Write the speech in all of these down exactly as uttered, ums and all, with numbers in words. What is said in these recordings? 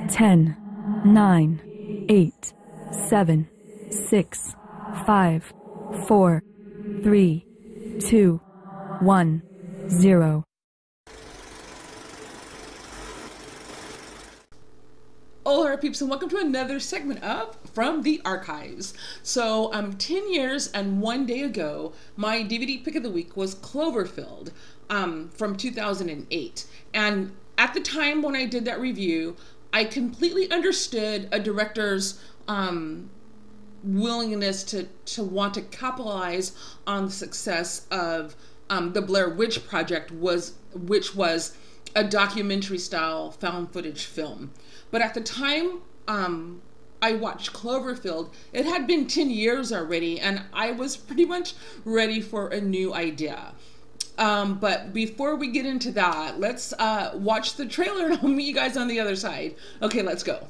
ten, nine, eight, seven, six, five, four, three, two, one, zero. Hola peeps, and welcome to another segment of From the Archives. So um, ten years and one day ago, my D V D pick of the week was Cloverfield um, from two thousand eight. And at the time when I did that review, I completely understood a director's um, willingness to, to want to capitalize on the success of um, the Blair Witch Project, was which was a documentary style found footage film. But at the time um, I watched Cloverfield, it had been ten years already, and I was pretty much ready for a new idea. Um, but before we get into that, let's uh, watch the trailer and I'll meet you guys on the other side. Okay, let's go.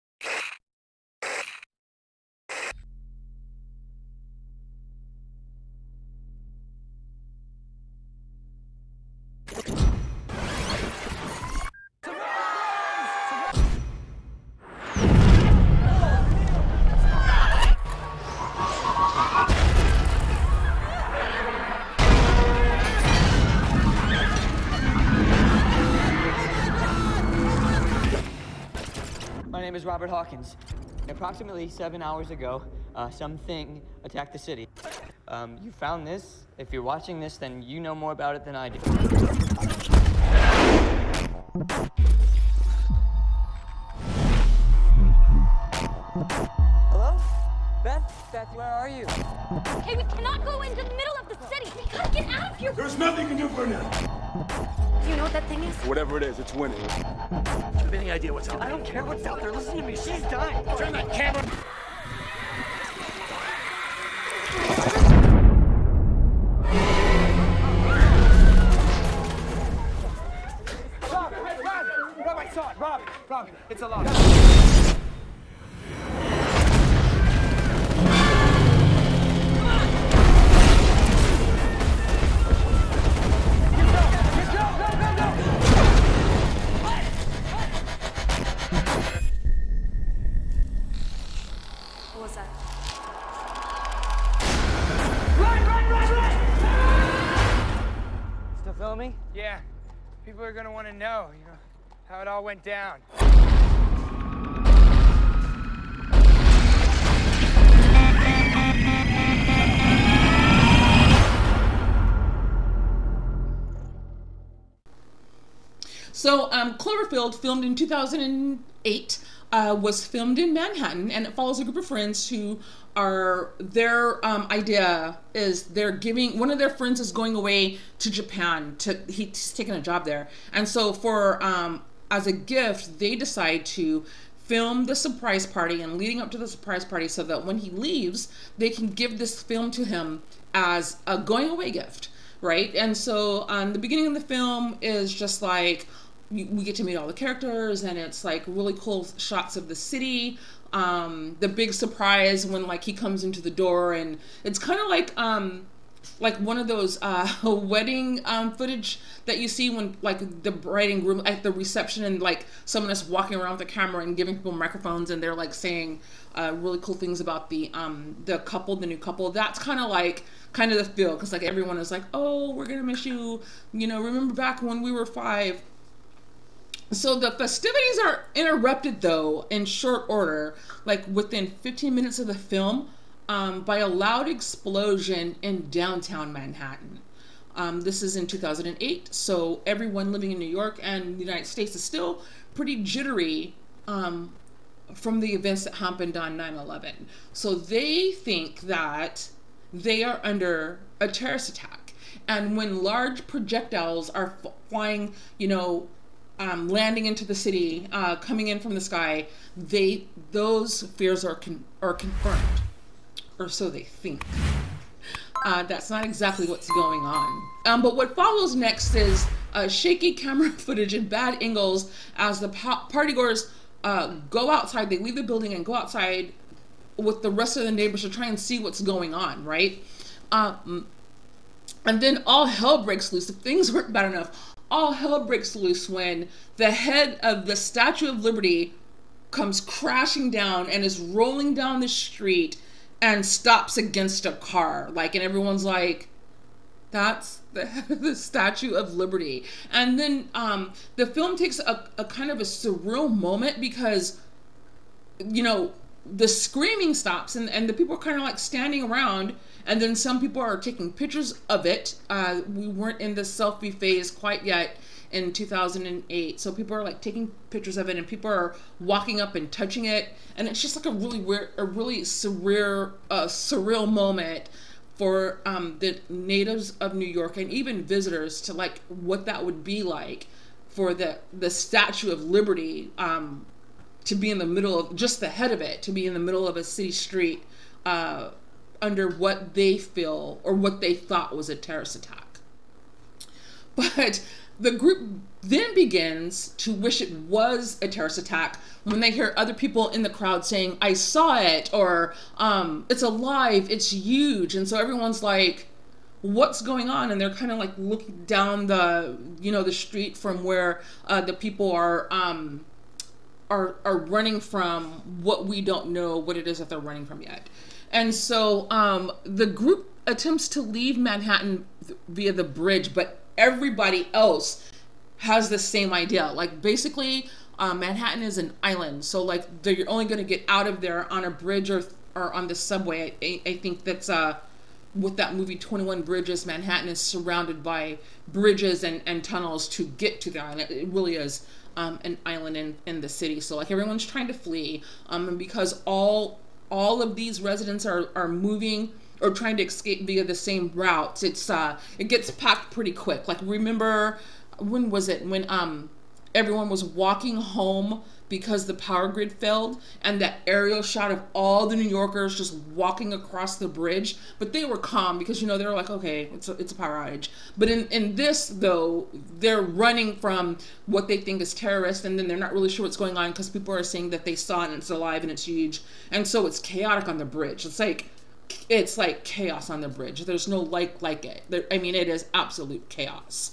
My name is Robert Hawkins. Approximately seven hours ago, uh, something attacked the city. Um, you found this. If you're watching this, then you know more about it than I do. Hello? Beth? Beth, where are you? Okay, we cannot go into the middle of the city. We gotta get out of here. There's nothing you can do for now. Do you know what that thing is? Whatever it is, it's winning. Do you have any idea what's out there? I don't care what's out there. Listen to me. She's dying. Turn that camera. Rob, hey, Rob! Rob, I saw it. Rob, Rob, it's a lot. What was that? Run, run, run, run! Still filming? Yeah, people are gonna want to know, you know, how it all went down. So um, Cloverfield, filmed in two thousand eight, uh, was filmed in Manhattan, and it follows a group of friends who are, their um, idea is they're giving, one of their friends is going away to Japan, to he's taking a job there. And so for, um, as a gift, they decide to film the surprise party and leading up to the surprise party so that when he leaves, they can give this film to him as a going away gift, right? And so um, the beginning of the film is just like, we get to meet all the characters, and it's like really cool shots of the city. Um, the big surprise when like he comes into the door, and it's kind of like um, like one of those uh, wedding um, footage that you see when like the bride and groom at the reception, and like someone is walking around with the camera and giving people microphones, and they're like saying uh, really cool things about the um, the couple, the new couple. That's kind of like kind of the feel, because like everyone is like, oh, we're gonna miss you, you know, remember back when we were five. So the festivities are interrupted, though, in short order, like within fifteen minutes of the film, um, by a loud explosion in downtown Manhattan. Um, this is in two thousand eight, so everyone living in New York and the United States is still pretty jittery um, from the events that happened on nine eleven. So they think that they are under a terrorist attack. And when large projectiles are flying, you know, Um, landing into the city, uh, coming in from the sky, they those fears are con are confirmed, or so they think. Uh, that's not exactly what's going on. Um, but what follows next is uh, shaky camera footage and bad angles as the pa partygoers uh, go outside. They leave the building and go outside with the rest of the neighbors to try and see what's going on, right? Um, and then all hell breaks loose. If things weren't bad enough, all hell breaks loose when the head of the Statue of Liberty comes crashing down and is rolling down the street and stops against a car. Like, and everyone's like, that's the, the Statue of Liberty. And then um, the film takes a, a kind of a surreal moment because, you know, the screaming stops and, and the people are kind of like standing around, and then some people are taking pictures of it. Uh, we weren't in the selfie phase quite yet in two thousand eight, so people are like taking pictures of it, and people are walking up and touching it, and it's just like a really weird, a really surreal, uh, surreal moment for um, the natives of New York and even visitors to like what that would be like for the the Statue of Liberty um, to be in the middle of, just the head of it, to be in the middle of a city street uh, under what they feel or what they thought was a terrorist attack. But the group then begins to wish it was a terrorist attack when they hear other people in the crowd saying, I saw it, or um, it's alive, it's huge. And so everyone's like, what's going on? And they're kind of like looking down the, you know, the street from where uh, the people are, um, are, are running from what we don't know what it is that they're running from yet. And so um, the group attempts to leave Manhattan via the bridge, but everybody else has the same idea. Like, basically, uh, Manhattan is an island, so like you're only going to get out of there on a bridge or or on the subway. I, I think that's uh, with that movie twenty-one Bridges. Manhattan is surrounded by bridges and, and tunnels to get to the island. It really is um, an island in, in the city. So like everyone's trying to flee, um, and because all all of these residents are are moving or trying to escape via the same routes, it's uh, it gets packed pretty quick. Like, remember, when was it? When um, everyone was walking home because the power grid failed, and that aerial shot of all the New Yorkers just walking across the bridge, but they were calm because, you know, they were like, okay, it's a, it's a power outage. But in, in this, though, they're running from what they think is terrorists, and then they're not really sure what's going on because people are saying that they saw it and it's alive and it's huge. And so it's chaotic on the bridge. It's like, it's like chaos on the bridge. There's no like like it. There, I mean, it is absolute chaos.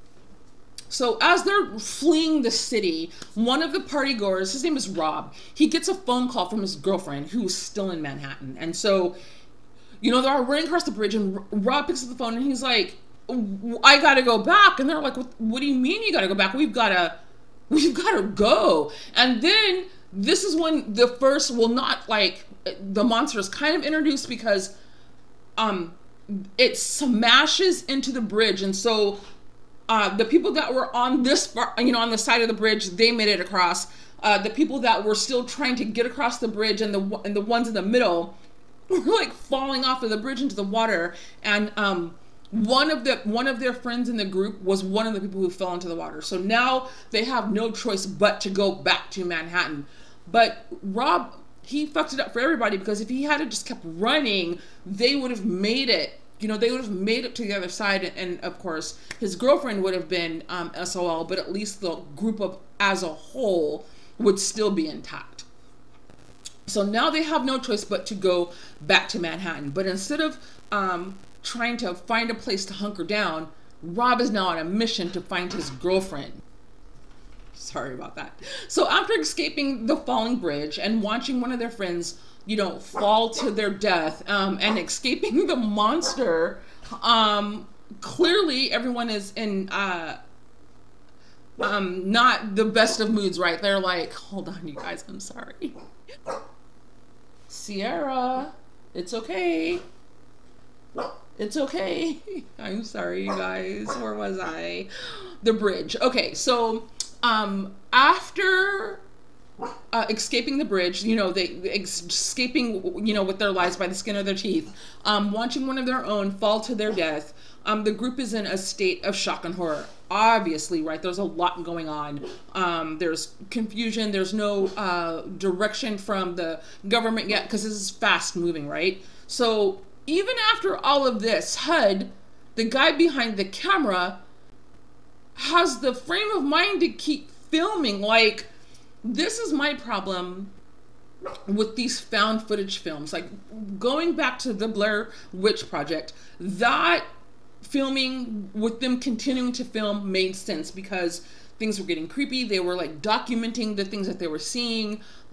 So as they're fleeing the city, one of the partygoers, his name is Rob, he gets a phone call from his girlfriend who's still in Manhattan. And so, you know, they're running across the bridge, and Rob picks up the phone and he's like, I gotta go back. And they're like, what, what do you mean you gotta go back? We've gotta, we've gotta go. And then this is when the first, well, not like, the monster is kind of introduced because um, it smashes into the bridge. And so uh, the people that were on this far, you know, on the side of the bridge, they made it across. Uh, the people that were still trying to get across the bridge and the and the ones in the middle were like falling off of the bridge into the water. And um, one of the one of their friends in the group was one of the people who fell into the water. So now they have no choice but to go back to Manhattan. But Rob, he fucked it up for everybody, because if he had just kept running, they would have made it. You know, they would have made it to the other side, and, and of course, his girlfriend would have been um, S O L, but at least the group of as a whole would still be intact. So now they have no choice but to go back to Manhattan. But instead of um, trying to find a place to hunker down, Rob is now on a mission to find his girlfriend. Sorry about that. So after escaping the falling bridge and watching one of their friends, you know, fall to their death, um, and escaping the monster, um, clearly everyone is in uh, um, not the best of moods, right? They're like, hold on, you guys, I'm sorry. Sierra, it's okay. It's okay. I'm sorry, you guys. Where was I? The bridge. Okay, so um, after uh, escaping the bridge, you know, they escaping, you know, with their lives by the skin of their teeth, um, watching one of their own fall to their death, um, the group is in a state of shock and horror. Obviously, right, there's a lot going on. Um, there's confusion. There's no uh, direction from the government yet, because this is fast moving, right? So even after all of this, H U D, the guy behind the camera, has the frame of mind to keep filming. Like, this is my problem with these found footage films. Like, going back to the Blair Witch Project, that filming with them continuing to film made sense because things were getting creepy. They were like documenting the things that they were seeing.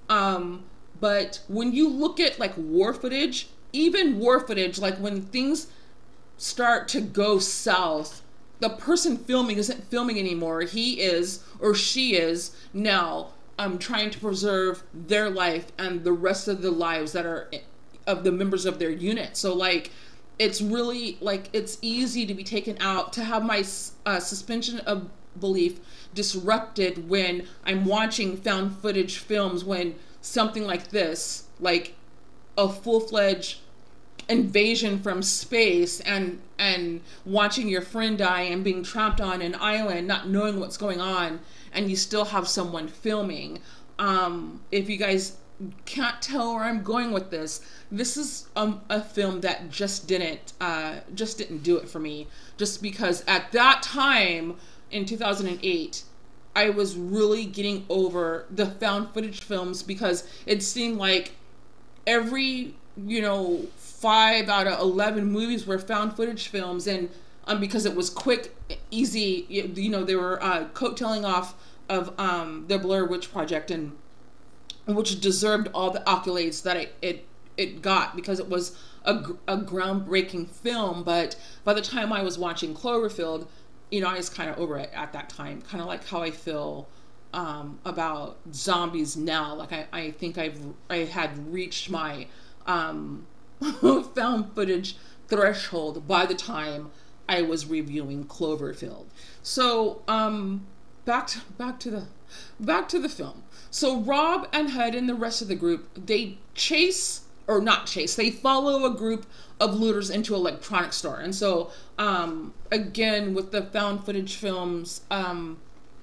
Um, but when you look at like war footage, even war footage, like when things start to go south, the person filming isn't filming anymore. He is, or she is now um, trying to preserve their life and the rest of the lives that are of the members of their unit. So like, it's really like, it's easy to be taken out, to have my uh, suspension of belief disrupted when I'm watching found footage films, when something like this, like a full-fledged invasion from space, and and watching your friend die and being trapped on an island, not knowing what's going on, and you still have someone filming. Um, if you guys can't tell where I'm going with this, this is um, a film that just didn't uh, just didn't do it for me. Just because at that time in two thousand eight, I was really getting over the found footage films, because it seemed like every, you know, five out of eleven movies were found footage films, and um, because it was quick, easy, you, you know, they were uh, coattailing off of um, the Blair Witch Project, and which deserved all the accolades that it it, it got, because it was a, a groundbreaking film. But by the time I was watching Cloverfield, you know, I was kind of over it at that time, kind of like how I feel um, about zombies now. Like I, I think I've I had reached my um, found footage threshold by the time I was reviewing Cloverfield. So um, back to, back to the back to the film. So Rob and Hud and the rest of the group, they chase, or not chase, they follow a group of looters into an electronics store. And so, um, again, with the found footage films, um,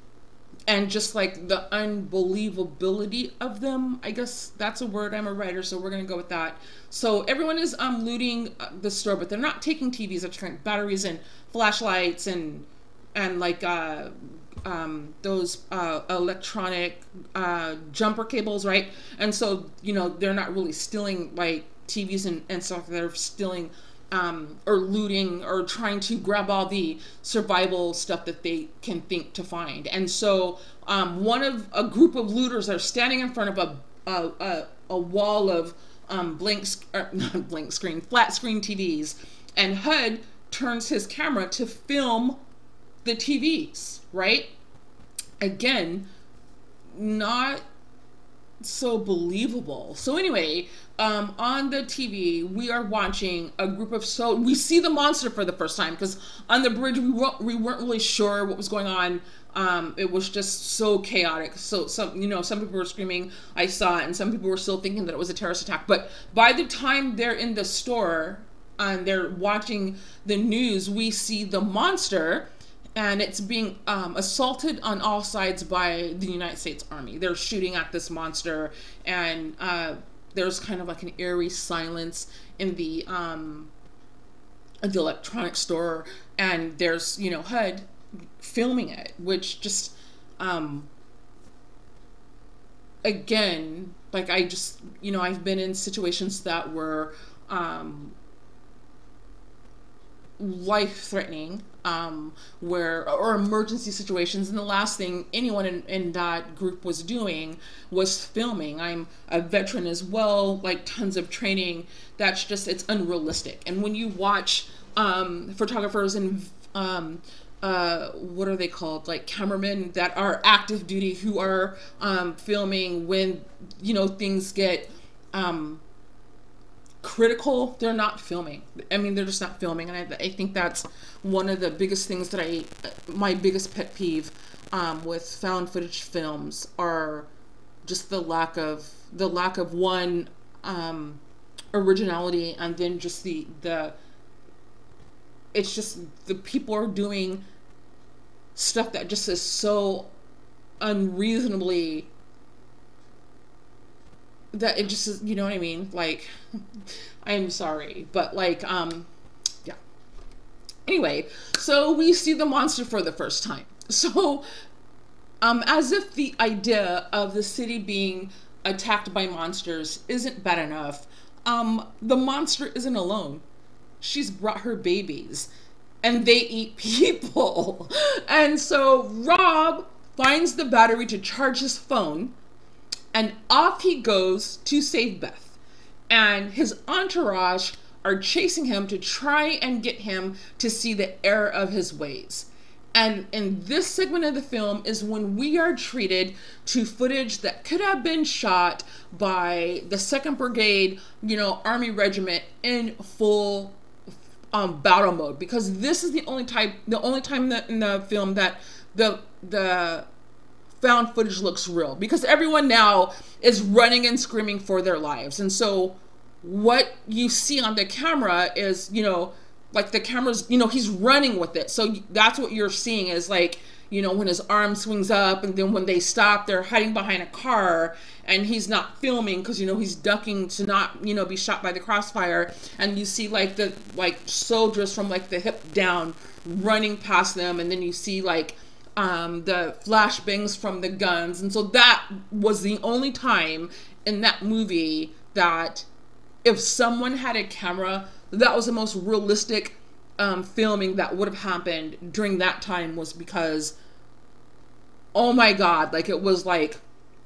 and just like the unbelievability of them, I guess that's a word, I'm a writer, so we're gonna go with that. So everyone is um, looting the store, but they're not taking T Vs, they're taking batteries and flashlights and, and like, uh, um, those uh, electronic uh, jumper cables, right? And so, you know, they're not really stealing like T Vs and, and stuff. They're stealing um, or looting or trying to grab all the survival stuff that they can think to find. And so um, one of a group of looters are standing in front of a a, a, a wall of um, blank, or not blank screen, flat screen T Vs. And Hud turns his camera to film the T Vs, right? Again, not so believable. So anyway, um, on the T V, we are watching a group of, so we see the monster for the first time, because on the bridge, we weren't, we weren't really sure what was going on. Um, it was just so chaotic. So some, you know, some people were screaming, I saw it, and some people were still thinking that it was a terrorist attack. But by the time they're in the store and they're watching the news, we see the monster, and it's being um, assaulted on all sides by the United States Army. They're shooting at this monster, and uh, there's kind of like an eerie silence in the um, the electronics store, and there's, you know, Hud filming it, which just, um, again, like I just, you know, I've been in situations that were um, life-threatening, um, where, or emergency situations, and the last thing anyone in, in that group was doing was filming. I'm a veteran as well, like tons of training. That's just, it's unrealistic. And when you watch um, photographers and um, uh, what are they called? Like cameramen that are active duty, who are um, filming when, you know, things get um, critical, they're not filming. I mean, they're just not filming. And I, I think that's one of the biggest things that I, my biggest pet peeve um, with found footage films are just the lack of, the lack of one, um, originality, and then just the, the, it's just the people are doing stuff that just is so unreasonably, that it just is, you know what I mean? Like, I'm sorry, but like, um, yeah. Anyway, so we see the monster for the first time. So, um, as if the idea of the city being attacked by monsters isn't bad enough, um, the monster isn't alone. She's brought her babies, and they eat people. And so Rob finds the battery to charge his phone, and off he goes to save Beth. And his entourage are chasing him to try and get him to see the error of his ways. And in this segment of the film is when we are treated to footage that could have been shot by the second Brigade, you know, Army Regiment in full um, battle mode, because this is the only type, the only time that in the film that the the found footage looks real, because everyone now is running and screaming for their lives. And so what you see on the camera is, you know, like the camera's, you know, he's running with it. So that's what you're seeing is like, you know, when his arm swings up, and then when they stop, they're hiding behind a car, and he's not filming because, you know, he's ducking to not, you know, be shot by the crossfire. And you see like the, like soldiers from like the hip down running past them. And then you see like um, the flashbangs from the guns. And so that was the only time in that movie that if someone had a camera, that was the most realistic um, filming that would have happened during that time, was because, oh my God, like it was like,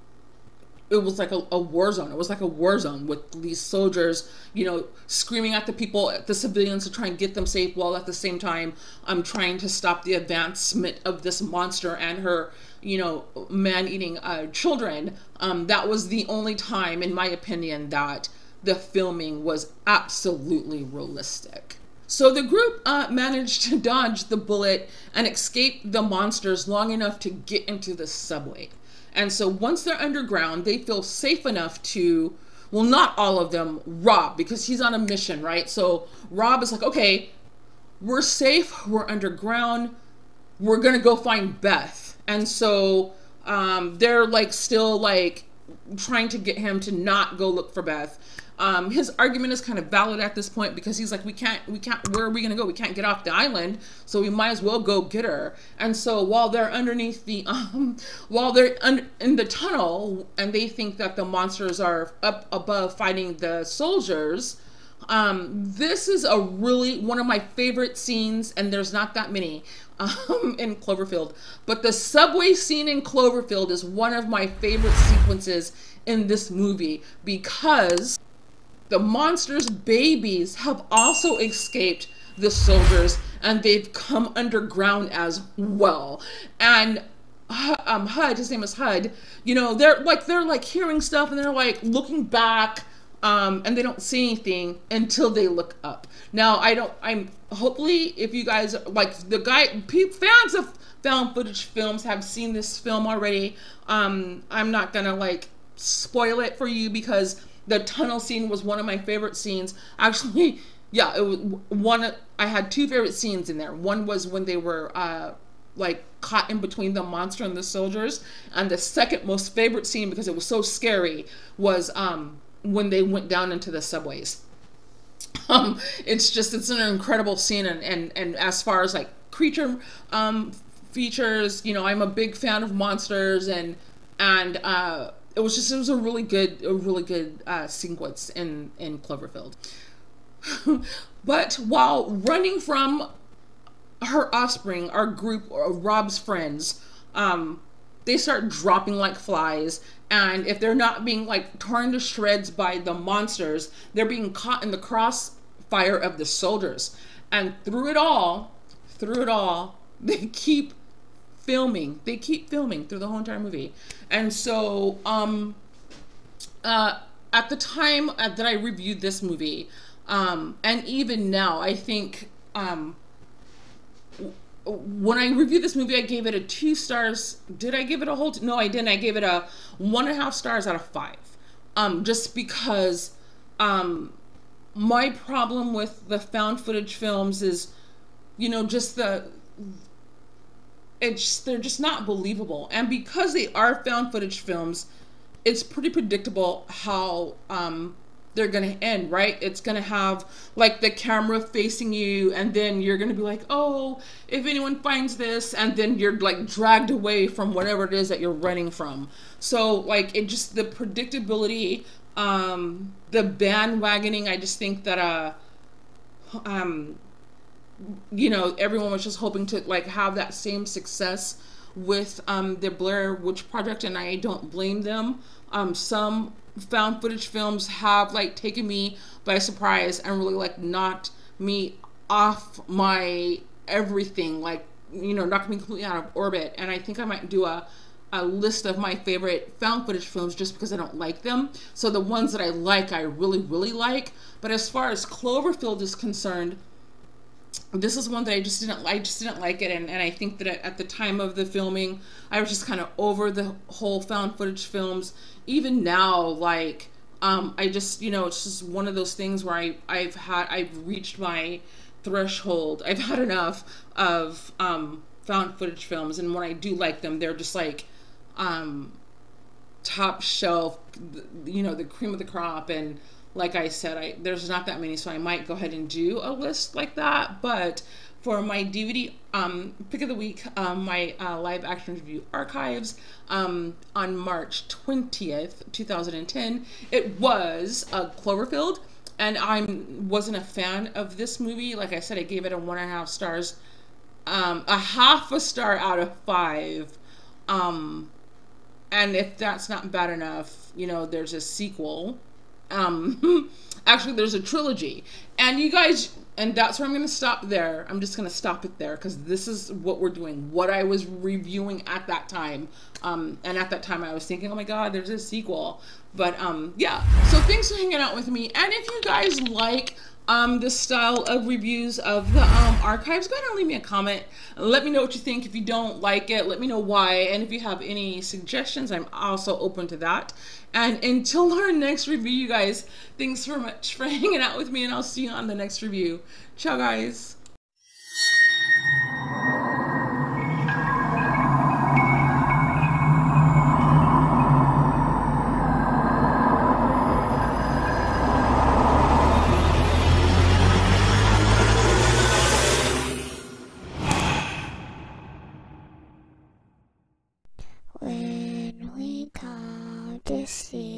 it was like a, a war zone. It was like a war zone with these soldiers, you know, screaming at the people, at the civilians to try and get them safe, while at the same time, I'm trying to stop the advancement of this monster and her, you know, man-eating uh, children. Um, that was the only time, in my opinion, that the filming was absolutely realistic. So the group uh, managed to dodge the bullet and escape the monsters long enough to get into the subway. And so once they're underground, they feel safe enough to, well, not all of them, Rob, because he's on a mission, right? So Rob is like, okay, we're safe, we're underground, we're gonna go find Beth. And so um, they're like still like trying to get him to not go look for Beth. Um, his argument is kind of valid at this point, because he's like, we can't, we can't, where are we going to go? We can't get off the island, so we might as well go get her. And so while they're underneath the, um, while they're un in the tunnel, and they think that the monsters are up above fighting the soldiers, um, this is a really, one of my favorite scenes, and there's not that many um, in Cloverfield, but the subway scene in Cloverfield is one of my favorite sequences in this movie, because the monsters' babies have also escaped the soldiers, and they've come underground as well. And um, H U D, his name is H U D, you know, they're like, they're like hearing stuff, and they're like looking back, um, and they don't see anything until they look up. Now, I don't, I'm, hopefully, if you guys, like, the guy, fans of found footage films have seen this film already. Um, I'm not gonna, like, spoil it for you, because the tunnel scene was one of my favorite scenes. Actually, yeah, it was one. I had two favorite scenes in there. One was when they were uh, like caught in between the monster and the soldiers, and the second most favorite scene, because it was so scary, was um, when they went down into the subways. Um, it's just, it's an incredible scene, and and and as far as like creature um, features, you know, I'm a big fan of monsters, and and. Uh, It was just, it was a really good, a really good uh, sequence in, in Cloverfield. But while running from her offspring, our group, or Rob's friends, um, they start dropping like flies. And if they're not being like torn to shreds by the monsters, they're being caught in the crossfire of the soldiers. And through it all, through it all, they keep filming. They keep filming through the whole entire movie. And so, um, uh, at the time that I reviewed this movie, um, and even now, I think, um, when I reviewed this movie, I gave it a two stars. Did I give it a whole? No, I didn't. I gave it a one and a half stars out of five. Um, just because, um, my problem with the found footage films is, you know, just the, it's, they're just not believable. And because they are found footage films, it's pretty predictable how um, they're going to end, right? It's going to have like the camera facing you, and then you're going to be like, oh, if anyone finds this, and then you're like dragged away from whatever it is that you're running from. So like, it just, the predictability, um, the bandwagoning, I just think that, uh, um, you know, everyone was just hoping to like have that same success with um, the Blair Witch Project, and I don't blame them. Um, some found footage films have like taken me by surprise and really like knocked me off my everything, like, you know, knocked me completely out of orbit. And I think I might do a a list of my favorite found footage films just because I don't like them. So the ones that I like, I really, really like. But as far as Cloverfield is concerned, this is one that I just didn't, I just didn't like it. And, and I think that at the time of the filming, I was just kind of over the whole found footage films. Even now, like, um, I just, you know, it's just one of those things where I, I've had, I've reached my threshold. I've had enough of um, found footage films. And when I do like them, they're just like, um, top shelf, you know, the cream of the crop. And like I said, I there's not that many, so I might go ahead and do a list like that. But for my D V D um, pick of the week, um, my uh, live action review archives, um, on March twentieth, two thousand ten, it was uh, Cloverfield. And I wasn't a fan of this movie. Like I said, I gave it a one and a half stars, um, a half a star out of five. Um, and if that's not bad enough, you know, there's a sequel. Um, actually, there's a trilogy. And you guys, and that's where I'm going to stop there. I'm just going to stop it there because this is what we're doing, what I was reviewing at that time. Um, and at that time, I was thinking, oh my God, there's a sequel. But um, yeah, so thanks for hanging out with me. And if you guys like um, this style of reviews of the um, archives, go ahead and leave me a comment. Let me know what you think. If you don't like it, let me know why. And if you have any suggestions, I'm also open to that. And until our next review, you guys, thanks so much for hanging out with me, and I'll see you on the next review. Ciao, guys. When we come to see